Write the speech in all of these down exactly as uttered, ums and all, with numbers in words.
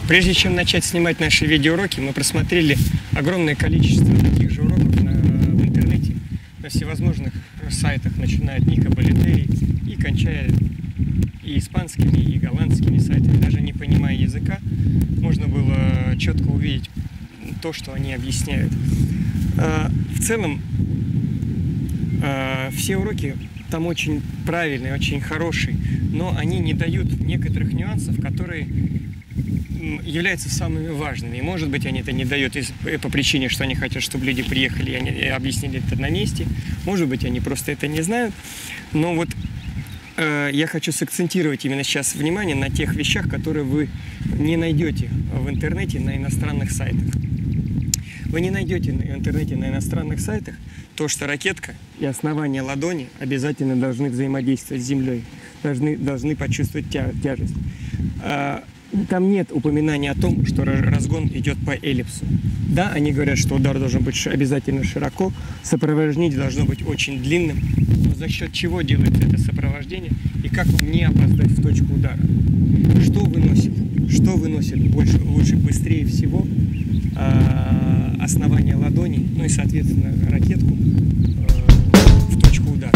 Прежде чем начать снимать наши видеоуроки, мы просмотрели огромное количество таких же уроков на, в интернете, на всевозможных сайтах, начиная от Ника Болетери и кончая и испанскими, и голландскими сайтами. Даже не понимая языка, можно было четко увидеть то, что они объясняют. В целом, все уроки там очень правильные, очень хорошие, но они не дают некоторых нюансов, которые являются самыми важными. И, может быть, они это не дают по причине, что они хотят, чтобы люди приехали и они объяснили это на месте. Может быть, они просто это не знают. Но вот э, я хочу сакцентировать именно сейчас внимание на тех вещах, которые вы не найдете в интернете на иностранных сайтах. Вы не найдете в интернете на иностранных сайтах то, что ракетка и основание ладони обязательно должны взаимодействовать с землей, должны, должны почувствовать тя, тяжесть. Там нет упоминания о том, что разгон идет по эллипсу. Да, они говорят, что удар должен быть обязательно широко, сопровождение должно быть очень длинным. Но за счет чего делается это сопровождение и как вам не опоздать в точку удара? Что выносит? Что выносит больше, лучше, быстрее всего э, основание ладони, ну и, соответственно, ракетку э, в точку удара?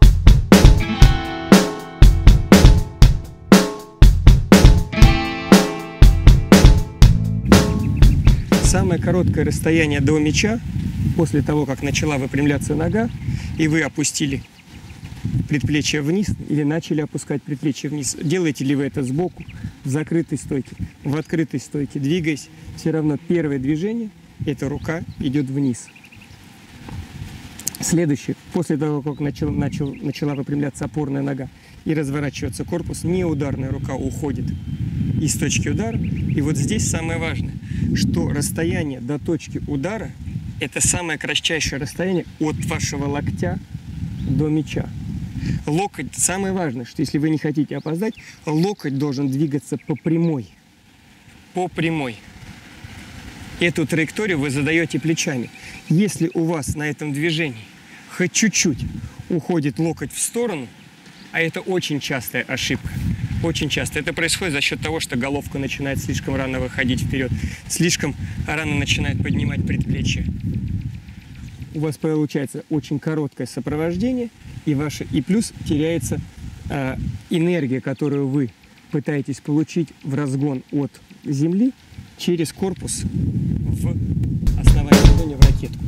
Самое короткое расстояние до мяча, после того, как начала выпрямляться нога, и вы опустили предплечье вниз, или начали опускать предплечье вниз. Делаете ли вы это сбоку, в закрытой стойке, в открытой стойке, двигаясь, все равно первое движение, эта рука идет вниз. Следующее, после того, как начал, начал, начала выпрямляться опорная нога и разворачиваться корпус, неударная рука уходит из точки удара. И вот здесь самое важное, что расстояние до точки удара – это самое кратчайшее расстояние от вашего локтя до мяча. Локоть, самое важное, что если вы не хотите опоздать, локоть должен двигаться по прямой. По прямой. Эту траекторию вы задаете плечами. Если у вас на этом движении хоть чуть-чуть уходит локоть в сторону, а это очень частая ошибка, очень часто. Это происходит за счет того, что головка начинает слишком рано выходить вперед, слишком рано начинает поднимать предплечье. У вас получается очень короткое сопровождение, и, ваше, и плюс теряется э, энергия, которую вы пытаетесь получить в разгон от земли через корпус в основание ладони в ракетку.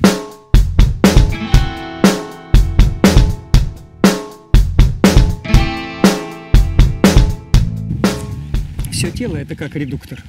Все тело – это как редуктор.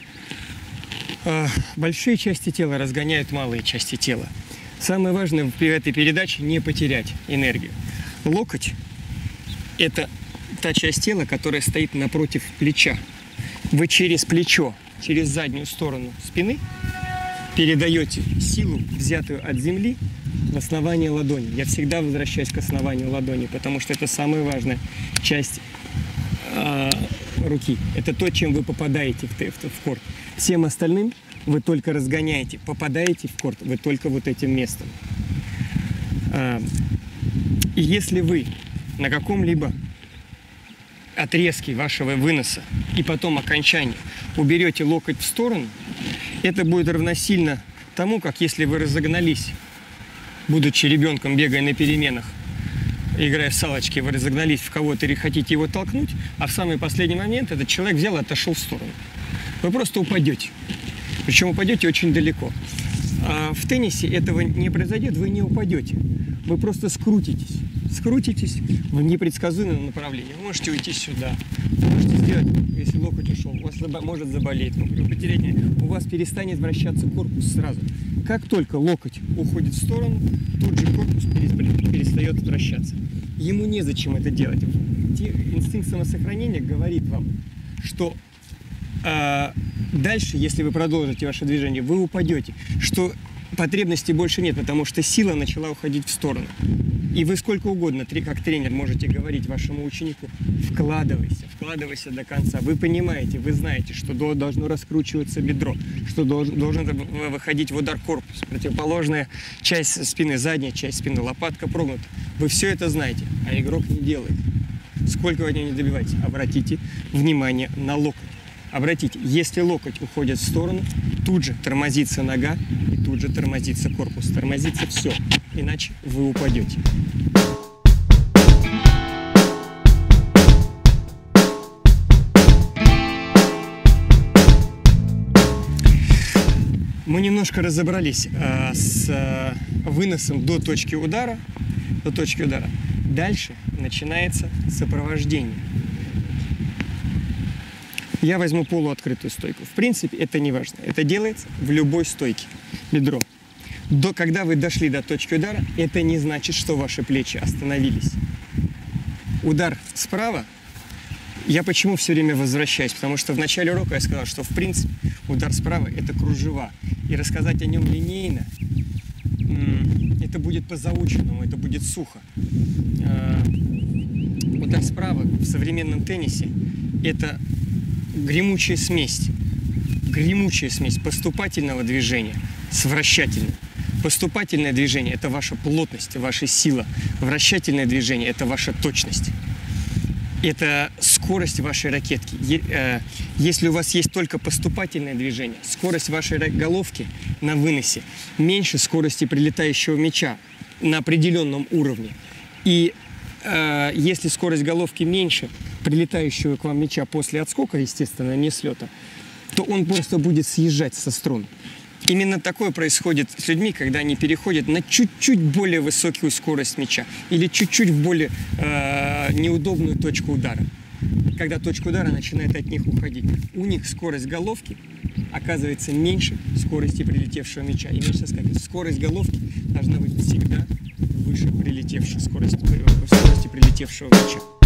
Большие части тела разгоняют малые части тела. Самое важное в этой передаче – не потерять энергию. Локоть – это та часть тела, которая стоит напротив плеча. Вы через плечо, через заднюю сторону спины передаете силу, взятую от земли, в основание ладони. Я всегда возвращаюсь к основанию ладони, потому что это самая важная часть э, руки. Это то, чем вы попадаете в, в, в корт. Всем остальным вы только разгоняете. Попадаете в корт вы только вот этим местом. Э, и если вы на каком-либо отрезке вашего выноса и потом окончания уберете локоть в сторону, это будет равносильно тому, как если вы разогнались, будучи ребенком, бегая на переменах, играя в салочки, вы разогнались в кого-то или хотите его толкнуть, а в самый последний момент этот человек взял и отошел в сторону. Вы просто упадете. Причем упадете очень далеко. А в теннисе этого не произойдет, вы не упадете. Вы просто скрутитесь. Скрутитесь в непредсказуемом направлении. Вы можете уйти сюда. Вы можете сделать, если локоть ушел, у вас может заболеть, вы потеряете, у вас перестанет вращаться корпус сразу. Как только локоть уходит в сторону, тут же корпус перестает вращаться. Ему незачем это делать. Инстинкт самосохранения говорит вам, что э, дальше, если вы продолжите ваше движение, вы упадете, что потребности больше нет, потому что сила начала уходить в сторону. И вы сколько угодно, как тренер, можете говорить вашему ученику: вкладывайся, вкладывайся до конца. Вы понимаете, вы знаете, что должно раскручиваться бедро, что должен, должен выходить в удар корпус, противоположная часть спины, задняя часть спины, лопатка прогнута. Вы все это знаете, а игрок не делает. Сколько вы от него не добиваетесь, обратите внимание на локоть. Обратите, если локоть уходит в сторону, тут же тормозится нога и тут же тормозится корпус. Тормозится все, иначе вы упадете. Мы немножко разобрались э, с э, выносом до точки удара, до точки удара. Дальше начинается сопровождение. Я возьму полуоткрытую стойку. В принципе, это не важно. Это делается в любой стойке. Бедро. До, когда вы дошли до точки удара, это не значит, что ваши плечи остановились. Удар справа. Я почему все время возвращаюсь? Потому что в начале урока я сказал, что в принципе удар справа – это кружева. И рассказать о нем линейно – это будет по заученному, это будет сухо. Удар справа в современном теннисе – это гремучая смесь. Гремучая смесь поступательного движения с вращательным. Поступательное движение – это ваша плотность, ваша сила. Вращательное движение – это ваша точность. Это скорость вашей ракетки. Если у вас есть только поступательное движение, скорость вашей головки на выносе меньше скорости прилетающего мяча на определенном уровне. И э, если скорость головки меньше прилетающего к вам мяча после отскока, естественно, не слета, то он просто будет съезжать со струн. Именно такое происходит с людьми, когда они переходят на чуть-чуть более высокую скорость мяча или чуть-чуть в более э, неудобную точку удара. Когда точка удара начинает от них уходить, у них скорость головки оказывается меньше скорости прилетевшего мяча. И нужно сказать, скорость головки должна быть всегда выше прилетевшей скорости, скорости прилетевшего мяча.